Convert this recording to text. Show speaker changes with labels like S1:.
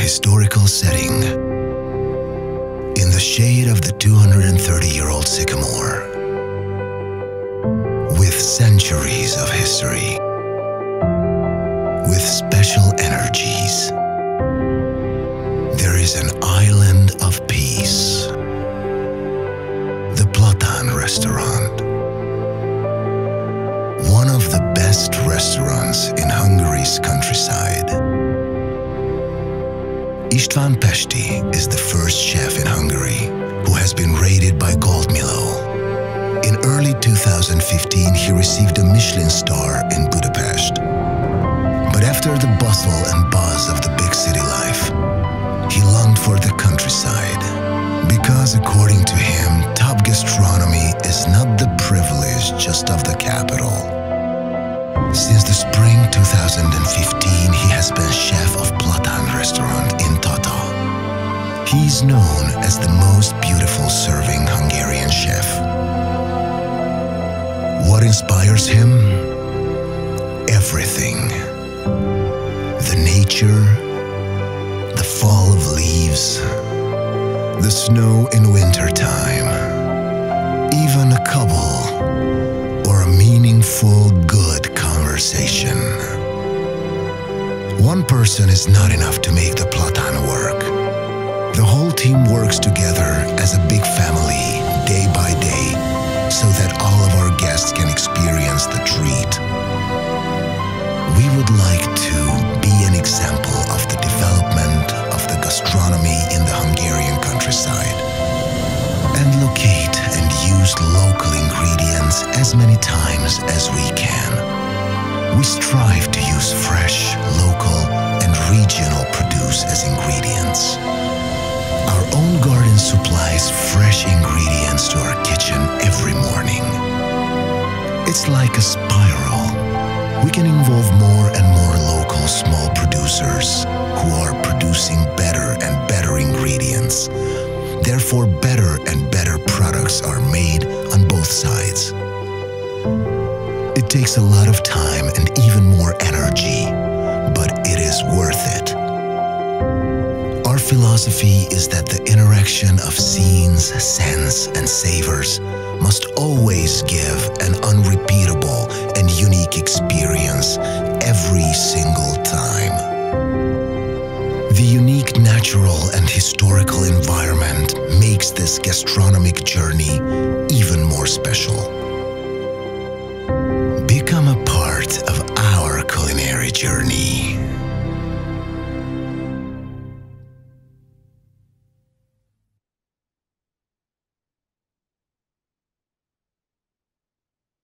S1: historical setting, in the shade of the 230-year-old sycamore, with centuries of history, with special energies, there is an island of peace. The Platan Restaurant. One of the best restaurants in Hungary's countryside. István Pesti is the first chef in Hungary who has been rated by Goldmillo. In early 2015, he received a Michelin star in Budapest. But after the bustle and buzz of the big city life, he longed for the countryside. Because according to him, top gastronomy is not the privilege just of the capital. Since the spring 2015, he has been chef of Platan Restaurant in Tata. He's known as the most beautiful serving Hungarian chef. What inspires him? Everything. The nature, the fall of leaves, the snow in wintertime, even a couple or a meaningful, good conversation. One person is not enough to make the Platan work. The whole team works together as a big family, day by day, so that all of our guests can experience the treat. We would like to be an example of the development of the gastronomy in the Hungarian countryside and locate and use local ingredients as many times as we can. We strive to use fresh, local, and regional produce as ingredients. Our own garden supplies fresh ingredients to our kitchen every morning. It's like a spiral. We can involve more and more local small producers who are producing better and better ingredients. Therefore, better and better products are made on both sides. It takes a lot of time and even more energy, but it is worth it. Our philosophy is that the interaction of scenes, scents, and savors must always give an unrepeatable and unique experience every single time. The unique natural and historical environment makes this gastronomic journey even more special. Become a part of our culinary journey.